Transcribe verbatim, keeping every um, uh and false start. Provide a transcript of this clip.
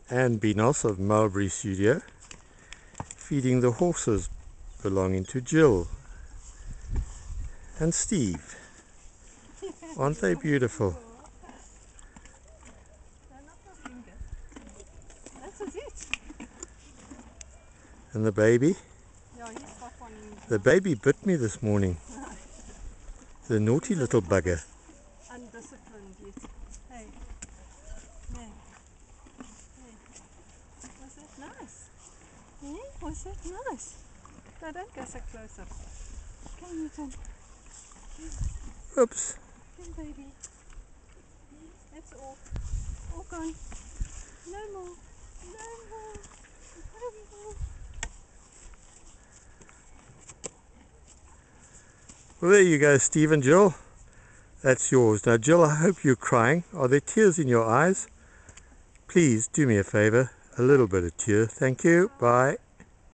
and Benos of Mulberry Studio feeding the horses belonging to Jill and Steve. Aren't they beautiful? And the baby? The baby bit me this morning. The naughty little bugger. Undisciplined yet. Hey. Hey. Hey. Was that nice? Yeah, was that nice? No, don't go so close up. Come, Newton. Oops. Come, baby. That's all. All gone. No more. No more. No more. Well, there you go, Steve and Jill. That's yours. Now, Jill, I hope you're crying. Are there tears in your eyes? Please do me a favor. A little bit of tear. Thank you. Bye.